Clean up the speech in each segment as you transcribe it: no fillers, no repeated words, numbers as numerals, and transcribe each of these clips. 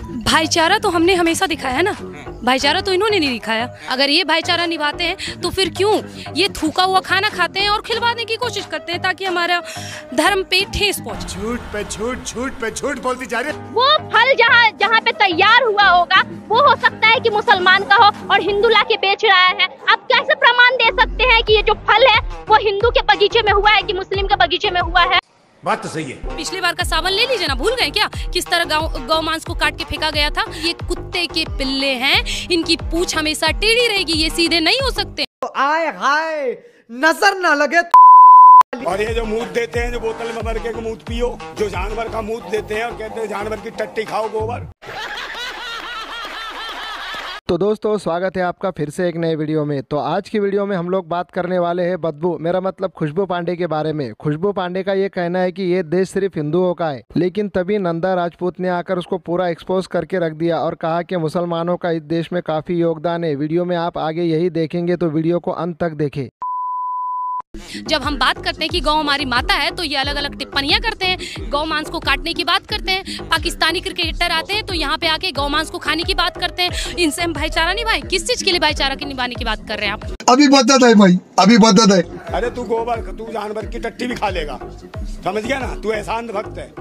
भाईचारा तो हमने हमेशा दिखाया है ना, भाईचारा तो इन्होंने नहीं दिखाया। अगर ये भाईचारा निभाते हैं तो फिर क्यों ये थूका हुआ खाना खाते हैं और खिलवाने की कोशिश करते हैं ताकि हमारा धर्म पे ठेस पहुंचे। झूठ पे झूठ, झूठ पे झूठ बोलती जा रही है। वो फल जहाँ पे तैयार हुआ होगा वो हो सकता है कि मुसलमान का हो और हिंदू ला के बेच रहा है। आप कैसे प्रमाण दे सकते हैं कि ये जो फल है वो हिंदू के बगीचे में हुआ है कि मुस्लिम के बगीचे में हुआ है? बात तो सही है। पिछली बार का सावन ले लीजिए ना, भूल गए क्या किस तरह गौ मांस को काट के फेंका गया था। ये कुत्ते के पिल्ले हैं, इनकी पूंछ हमेशा टेढ़ी रहेगी, ये सीधे नहीं हो सकते। तो आए हाय नजर ना लगे और ये जो मूत देते हैं, जो बोतल में भर के मूत पियो, जो जानवर का मूत देते हैं और कहते हैं जानवर की टट्टी खाओ गोबर। तो दोस्तों स्वागत है आपका फिर से एक नए वीडियो में। तो आज की वीडियो में हम लोग बात करने वाले हैं बदबू, मेरा मतलब खुशबू पांडे के बारे में। खुशबू पांडे का ये कहना है कि ये देश सिर्फ हिंदुओं का है, लेकिन तभी नंदा राजपूत ने आकर उसको पूरा एक्सपोज करके रख दिया और कहा कि मुसलमानों का इस देश में काफी योगदान है। वीडियो में आप आगे यही देखेंगे, तो वीडियो को अंत तक देखें। जब हम बात करते हैं कि गौ हमारी माता है तो ये अलग अलग टिप्पणियां करते हैं, गौ मांस को काटने की बात करते हैं। पाकिस्तानी क्रिकेटर आते हैं तो यहाँ पे आके गौ मांस को खाने की बात करते हैं। इनसे हम भाईचारा निभाएं? किस चीज के लिए भाईचारा की निभाने की बात कर रहे हैं आप? अभी बदत है भाई, अभी बदत है। अरे तू गोबर, तू जानवर की टट्टी भी खा लेगा, समझ गया ना? तू एहसान भक्त है।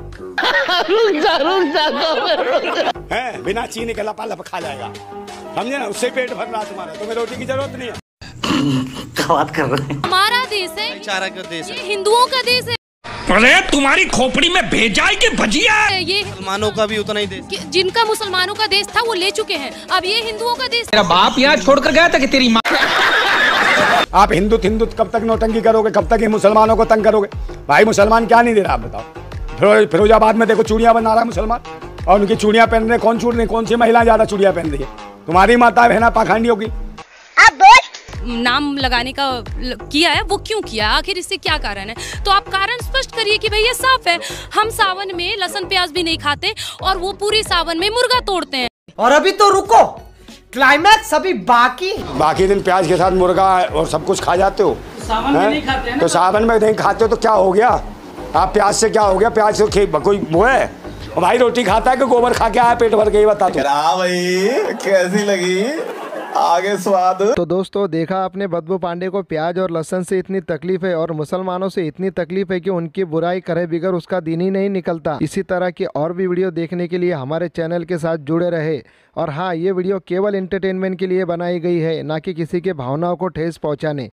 हैं बिना चीनी के लपालप खा जाएगा, समझे ना? उससे पेट भर रहा तुम्हारा, तुम्हें रोटी की जरूरत नहीं है। क्या बात कर रहे हैं? हमारा देश है, भाईचारा का देश है, हिंदुओं का देश है। अरे तुम्हारी खोपड़ी में भेजा है कि भजिया है? ये मुसलमानों का भी उतना ही देश। जिनका मुसलमानों का देश था वो ले चुके हैं, अब ये हिंदुओं का देश। तेरा बाप यहाँ छोड़कर गया था कि तेरी माँ? आप हिंदू कब तक नौटंकी करोगे? कब तक ये मुसलमानों को तंग करोगे? भाई मुसलमान क्या नहीं दे रहा आप बताओ। फिरोजाबाद में देखो चूड़ियां बना रहा है मुसलमान, और उनकी चूड़ियां पहन रहे। कौन चूड़ रही? कौन सी महिला ज्यादा चूड़ियां पहन रही है? तुम्हारी माता बहना पाखंडियों की। नाम लगाने का किया है, वो क्यों किया? आखिर इससे क्या कारण है? तो आप कारण स्पष्ट करिए कि भैया साफ है, हम सावन में लहसुन प्याज भी नहीं खाते और वो पूरे सावन में मुर्गा तोड़ते हैं। और अभी तो रुको, क्लाइमैक्स अभी बाकी दिन प्याज के साथ मुर्गा और सब कुछ खा जाते हो। सावन में नहीं खाते हैं ना? तो सावन में नहीं खाते हो तो क्या हो गया? आप प्याज से क्या हो गया? प्याज से कोई वो है? भाई रोटी खाता है कि गोबर खा के आया पेट भर के? ही बता दो भाई कैसी लगी आगे स्वाद। तो दोस्तों देखा आपने, बदबू पांडे को प्याज और लहसुन से इतनी तकलीफ है और मुसलमानों से इतनी तकलीफ है कि उनकी बुराई करे बिगर उसका दिन ही नहीं निकलता। इसी तरह की और भी वीडियो देखने के लिए हमारे चैनल के साथ जुड़े रहे। और हाँ, ये वीडियो केवल एंटरटेनमेंट के लिए बनाई गई है, ना कि किसी के भावनाओं को ठेस पहुँचाने।